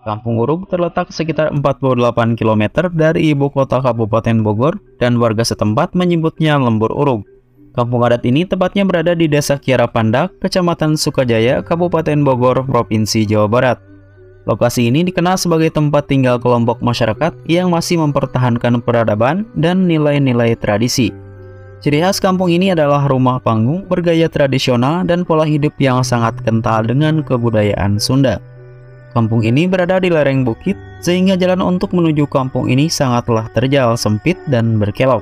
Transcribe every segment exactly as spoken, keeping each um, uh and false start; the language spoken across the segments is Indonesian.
Kampung Urug terletak sekitar empat puluh delapan kilometer dari ibu kota Kabupaten Bogor dan warga setempat menyebutnya Lembur Urug. Kampung adat ini tepatnya berada di Desa Kiara Pandak, Kecamatan Sukajaya, Kabupaten Bogor, Provinsi Jawa Barat. Lokasi ini dikenal sebagai tempat tinggal kelompok masyarakat yang masih mempertahankan peradaban dan nilai-nilai tradisi. Ciri khas kampung ini adalah rumah panggung bergaya tradisional dan pola hidup yang sangat kental dengan kebudayaan Sunda. Kampung ini berada di lereng bukit, sehingga jalan untuk menuju kampung ini sangatlah terjal, sempit, dan berkelok.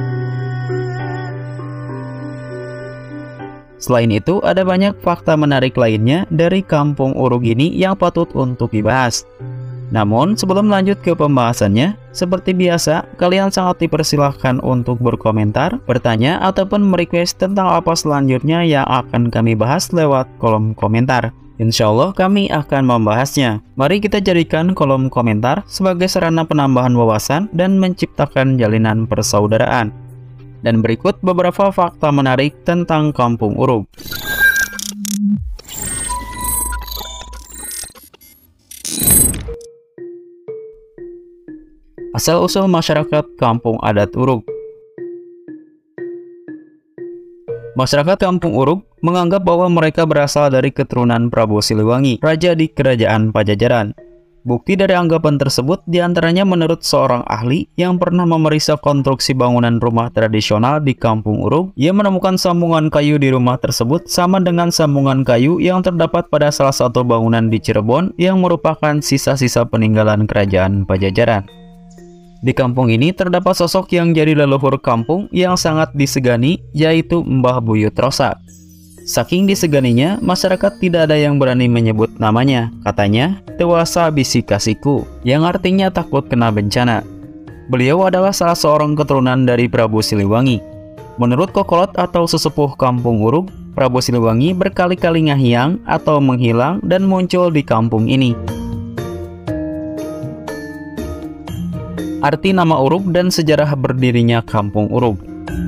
Selain itu, ada banyak fakta menarik lainnya dari Kampung Urug ini yang patut untuk dibahas. Namun, sebelum lanjut ke pembahasannya, seperti biasa, kalian sangat dipersilahkan untuk berkomentar, bertanya, ataupun merequest tentang apa selanjutnya yang akan kami bahas lewat kolom komentar. Insya Allah kami akan membahasnya. Mari kita jadikan kolom komentar sebagai sarana penambahan wawasan dan menciptakan jalinan persaudaraan. Dan berikut beberapa fakta menarik tentang Kampung Urug. Asal-usul masyarakat Kampung Adat Urug. Masyarakat Kampung Urug menganggap bahwa mereka berasal dari keturunan Prabu Siliwangi, raja di Kerajaan Pajajaran. Bukti dari anggapan tersebut diantaranya menurut seorang ahli yang pernah memeriksa konstruksi bangunan rumah tradisional di Kampung Urug. Ia menemukan sambungan kayu di rumah tersebut sama dengan sambungan kayu yang terdapat pada salah satu bangunan di Cirebon yang merupakan sisa-sisa peninggalan Kerajaan Pajajaran. Di kampung ini terdapat sosok yang jadi leluhur kampung yang sangat disegani, yaitu Mbah Buyut Rosa. Saking diseganinya, masyarakat tidak ada yang berani menyebut namanya. Katanya, "Tewasa bisi kasihku," yang artinya takut kena bencana. Beliau adalah salah seorang keturunan dari Prabu Siliwangi. Menurut kokolot atau sesepuh Kampung Urug, Prabu Siliwangi berkali-kali ngahiang atau menghilang dan muncul di kampung ini. Arti nama Urug dan sejarah berdirinya Kampung Urug.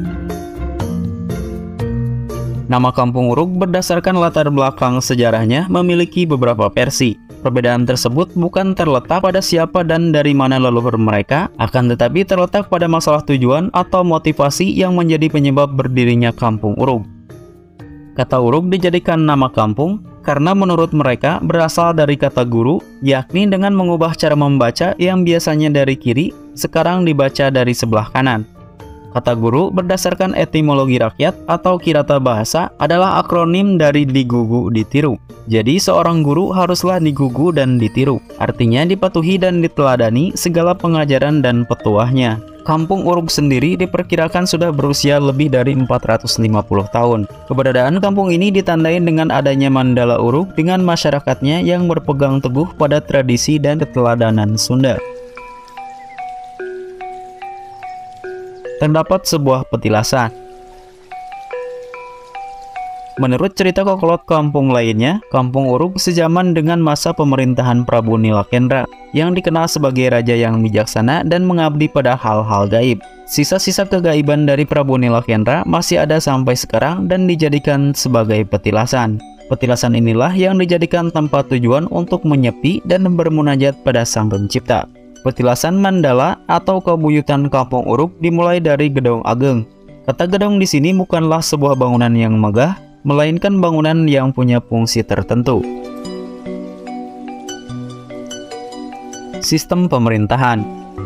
Nama Kampung Urug berdasarkan latar belakang sejarahnya memiliki beberapa versi. Perbedaan tersebut bukan terletak pada siapa dan dari mana leluhur mereka, akan tetapi terletak pada masalah tujuan atau motivasi yang menjadi penyebab berdirinya Kampung Urug. Kata Urug dijadikan nama kampung karena menurut mereka berasal dari kata guru, yakni dengan mengubah cara membaca yang biasanya dari kiri, sekarang dibaca dari sebelah kanan. Kata guru berdasarkan etimologi rakyat atau kirata bahasa adalah akronim dari digugu ditiru. Jadi seorang guru haruslah digugu dan ditiru, artinya dipatuhi dan diteladani segala pengajaran dan petuahnya. Kampung Urug sendiri diperkirakan sudah berusia lebih dari empat ratus lima puluh tahun. Keberadaan kampung ini ditandai dengan adanya Mandala Urug dengan masyarakatnya yang berpegang teguh pada tradisi dan keteladanan Sunda. Terdapat sebuah petilasan. Menurut cerita kokolot kampung lainnya, Kampung Urug sejaman dengan masa pemerintahan Prabu Nilakendra, yang dikenal sebagai raja yang bijaksana dan mengabdi pada hal-hal gaib. Sisa-sisa kegaiban dari Prabu Nilakendra masih ada sampai sekarang dan dijadikan sebagai petilasan. Petilasan inilah yang dijadikan tempat tujuan untuk menyepi dan bermunajat pada Sang Pencipta. Petilasan Mandala atau kebuyutan Kampung Urug dimulai dari Gedong Ageng. Kata gedong di sini bukanlah sebuah bangunan yang megah, melainkan bangunan yang punya fungsi tertentu. Sistem pemerintahan.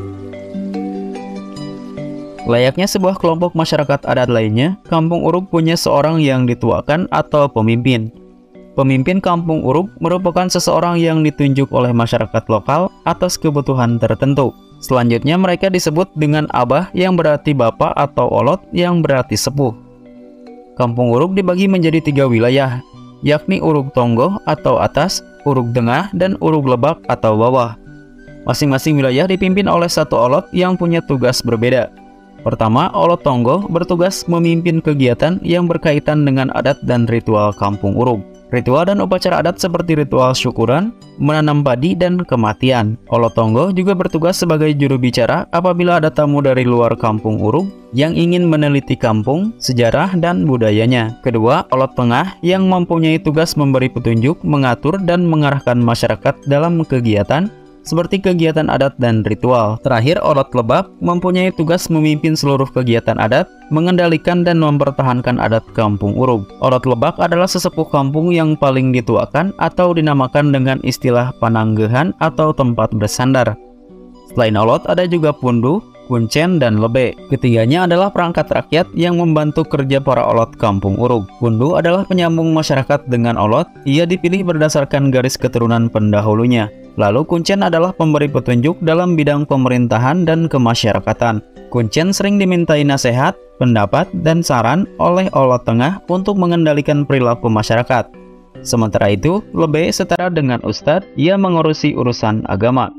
Layaknya sebuah kelompok masyarakat adat lainnya, Kampung Urug punya seorang yang dituakan atau pemimpin. Pemimpin Kampung Urug merupakan seseorang yang ditunjuk oleh masyarakat lokal atas kebutuhan tertentu. Selanjutnya mereka disebut dengan abah yang berarti bapak atau olot yang berarti sepuh. Kampung Urug dibagi menjadi tiga wilayah, yakni Urug Tonggo atau atas, Urug Tengah, dan Urug Lebak atau bawah. Masing-masing wilayah dipimpin oleh satu olot yang punya tugas berbeda. Pertama, Olot Tonggo bertugas memimpin kegiatan yang berkaitan dengan adat dan ritual Kampung Urug. Ritual dan upacara adat seperti ritual syukuran, menanam padi, dan kematian. Olot Tonggo juga bertugas sebagai juru bicara apabila ada tamu dari luar kampung Urug yang ingin meneliti kampung, sejarah, dan budayanya. Kedua, Olot Tengah yang mempunyai tugas memberi petunjuk, mengatur, dan mengarahkan masyarakat dalam kegiatan seperti kegiatan adat dan ritual. Terakhir, Olot Lebak mempunyai tugas memimpin seluruh kegiatan adat, mengendalikan dan mempertahankan adat kampung Urug. Olot Lebak adalah sesepuh kampung yang paling dituakan atau dinamakan dengan istilah pananggehan atau tempat bersandar. Selain Olot, ada juga Pundu, Kuncen, dan Lebe. Ketiganya adalah perangkat rakyat yang membantu kerja para Olot kampung Urug. Pundu adalah penyambung masyarakat dengan Olot. Ia dipilih berdasarkan garis keturunan pendahulunya. Lalu Kuncen adalah pemberi petunjuk dalam bidang pemerintahan dan kemasyarakatan. Kuncen sering dimintai nasihat, pendapat, dan saran oleh Olot Tengah untuk mengendalikan perilaku masyarakat. Sementara itu, Lebe setara dengan Ustadz, ia mengurusi urusan agama.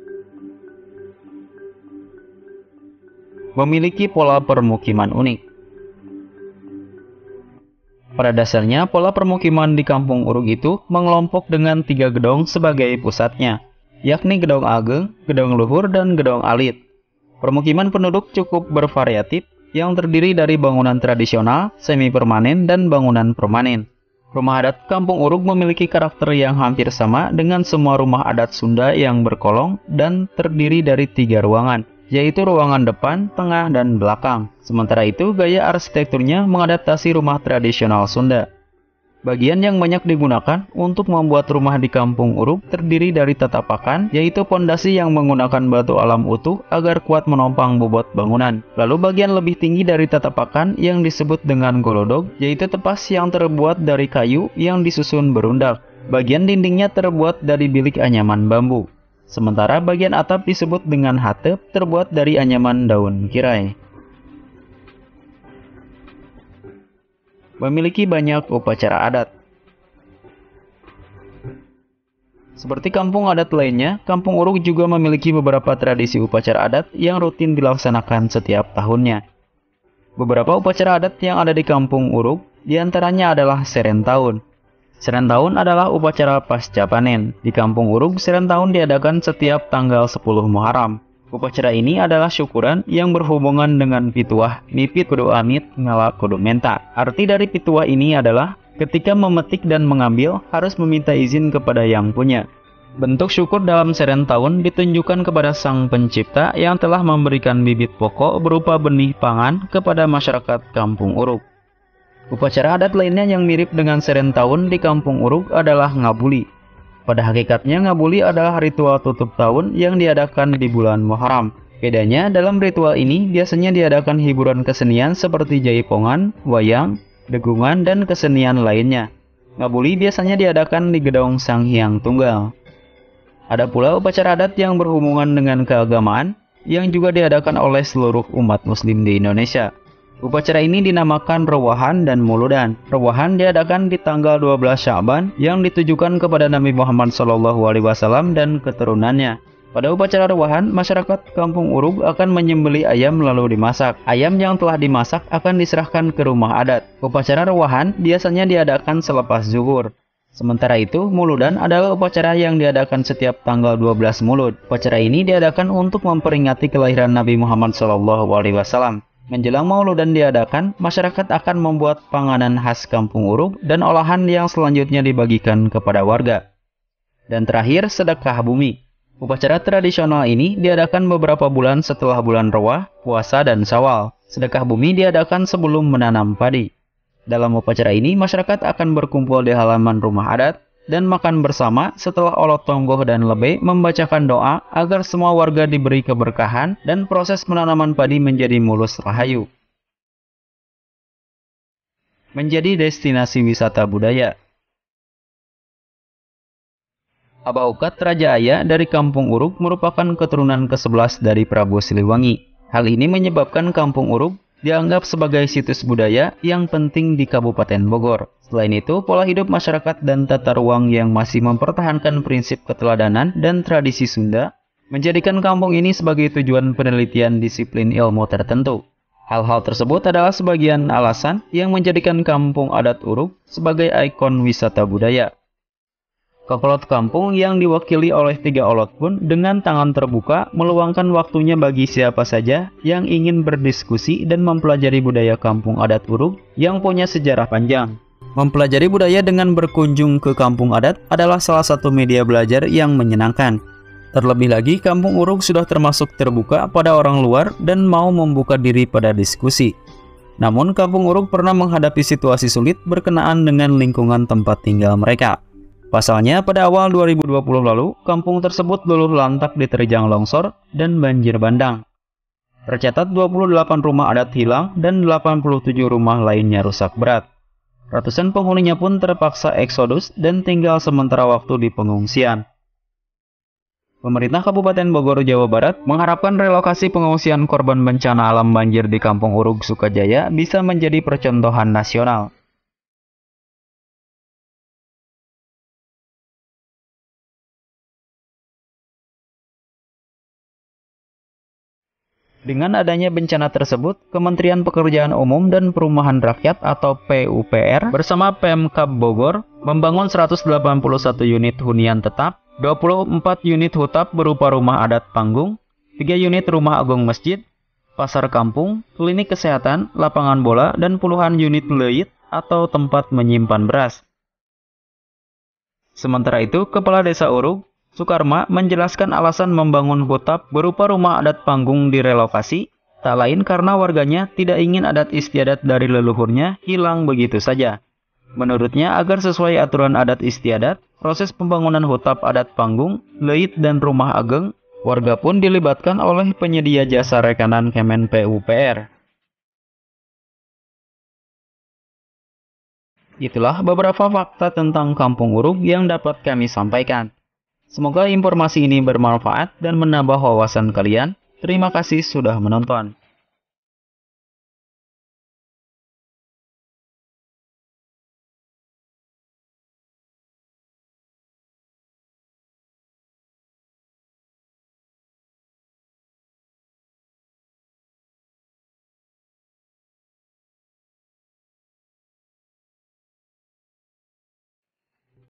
Memiliki pola permukiman unik. Pada dasarnya, pola permukiman di kampung Urug itu mengelompok dengan tiga gedong sebagai pusatnya, yakni Gedong Ageng, Gedong Luhur, dan Gedong Alit. Permukiman penduduk cukup bervariatif, yang terdiri dari bangunan tradisional, semi permanen, dan bangunan permanen. Rumah adat kampung Urug memiliki karakter yang hampir sama dengan semua rumah adat Sunda yang berkolong dan terdiri dari tiga ruangan, yaitu ruangan depan, tengah, dan belakang. Sementara itu, gaya arsitekturnya mengadaptasi rumah tradisional Sunda. Bagian yang banyak digunakan untuk membuat rumah di kampung Urug terdiri dari tatapakan, yaitu pondasi yang menggunakan batu alam utuh agar kuat menopang bobot bangunan. Lalu bagian lebih tinggi dari tatapakan yang disebut dengan golodog, yaitu tepas yang terbuat dari kayu yang disusun berundak. Bagian dindingnya terbuat dari bilik anyaman bambu. Sementara bagian atap disebut dengan hatep, terbuat dari anyaman daun kirai. Memiliki banyak upacara adat. Seperti kampung adat lainnya, kampung Urug juga memiliki beberapa tradisi upacara adat yang rutin dilaksanakan setiap tahunnya. Beberapa upacara adat yang ada di kampung Urug diantaranya adalah Seren Tahun. Seren Tahun adalah upacara pasca panen. Di kampung Urug, Seren Tahun diadakan setiap tanggal sepuluh Muharram. Upacara ini adalah syukuran yang berhubungan dengan pituah, mipit kudu amit, ngala kudu menta. Arti dari pituah ini adalah ketika memetik dan mengambil harus meminta izin kepada yang punya. Bentuk syukur dalam Seren Tahun ditunjukkan kepada Sang Pencipta yang telah memberikan bibit pokok berupa benih pangan kepada masyarakat kampung Urug. Upacara adat lainnya yang mirip dengan Seren Tahun di kampung Urug adalah Ngabuli. Pada hakikatnya, Ngabuli adalah ritual tutup tahun yang diadakan di bulan Muharram. Bedanya, dalam ritual ini biasanya diadakan hiburan kesenian seperti jaipongan, wayang, degungan, dan kesenian lainnya. Ngabuli biasanya diadakan di Gedong Sang Hyang Tunggal. Ada pula upacara adat yang berhubungan dengan keagamaan yang juga diadakan oleh seluruh umat muslim di Indonesia. Upacara ini dinamakan Rewahan dan Muludan. Rewahan diadakan di tanggal dua belas Sya'ban yang ditujukan kepada Nabi Muhammad shallallahu alaihi wasallam dan keturunannya. Pada upacara Rewahan, masyarakat kampung Urug akan menyembelih ayam lalu dimasak. Ayam yang telah dimasak akan diserahkan ke rumah adat. Upacara Rewahan biasanya diadakan selepas zuhur. Sementara itu, Muludan adalah upacara yang diadakan setiap tanggal dua belas Mulud. Upacara ini diadakan untuk memperingati kelahiran Nabi Muhammad shallallahu alaihi wasallam. Menjelang Mauludan diadakan, masyarakat akan membuat panganan khas kampung Urug dan olahan yang selanjutnya dibagikan kepada warga. Dan terakhir, sedekah bumi. Upacara tradisional ini diadakan beberapa bulan setelah bulan Rewah, puasa, dan Syawal. Sedekah bumi diadakan sebelum menanam padi. Dalam upacara ini, masyarakat akan berkumpul di halaman rumah adat dan makan bersama setelah Olot Tonggo dan Lebe membacakan doa agar semua warga diberi keberkahan dan proses penanaman padi menjadi mulus rahayu. Menjadi destinasi wisata budaya. Abah Ukat Raja Aya dari kampung Urug merupakan keturunan kesebelas dari Prabu Siliwangi. Hal ini menyebabkan kampung Urug dianggap sebagai situs budaya yang penting di Kabupaten Bogor. Selain itu, pola hidup masyarakat dan tata ruang yang masih mempertahankan prinsip keteladanan dan tradisi Sunda menjadikan kampung ini sebagai tujuan penelitian disiplin ilmu tertentu. Hal-hal tersebut adalah sebagian alasan yang menjadikan Kampung Adat Uruk sebagai ikon wisata budaya. Kekolot kampung yang diwakili oleh tiga olot pun dengan tangan terbuka meluangkan waktunya bagi siapa saja yang ingin berdiskusi dan mempelajari budaya Kampung Adat Uruk yang punya sejarah panjang. Mempelajari budaya dengan berkunjung ke kampung adat adalah salah satu media belajar yang menyenangkan. Terlebih lagi, Kampung Uruk sudah termasuk terbuka pada orang luar dan mau membuka diri pada diskusi. Namun, Kampung Uruk pernah menghadapi situasi sulit berkenaan dengan lingkungan tempat tinggal mereka. Pasalnya, pada awal dua ribu dua puluh lalu, kampung tersebut luluh lantak diterjang longsor dan banjir bandang. Tercatat dua puluh delapan rumah adat hilang dan delapan puluh tujuh rumah lainnya rusak berat. Ratusan penghuninya pun terpaksa eksodus dan tinggal sementara waktu di pengungsian. Pemerintah Kabupaten Bogor, Jawa Barat mengharapkan relokasi pengungsian korban bencana alam banjir di Kampung Uruk Sukajaya bisa menjadi percontohan nasional. Dengan adanya bencana tersebut, Kementerian Pekerjaan Umum dan Perumahan Rakyat atau P U P R bersama Pemkab Bogor membangun seratus delapan puluh satu unit hunian tetap, dua puluh empat unit hutap berupa rumah adat panggung, tiga unit rumah agung masjid, pasar kampung, klinik kesehatan, lapangan bola, dan puluhan unit leit atau tempat menyimpan beras. Sementara itu, Kepala Desa Uruk, Sukarma, menjelaskan alasan membangun hutap berupa rumah adat panggung direlokasi, tak lain karena warganya tidak ingin adat istiadat dari leluhurnya hilang begitu saja. Menurutnya, agar sesuai aturan adat istiadat, proses pembangunan hutap adat panggung, leit, dan rumah ageng, warga pun dilibatkan oleh penyedia jasa rekanan Kemen P U P R. Itulah beberapa fakta tentang Kampung Uruk yang dapat kami sampaikan. Semoga informasi ini bermanfaat dan menambah wawasan kalian. Terima kasih sudah menonton.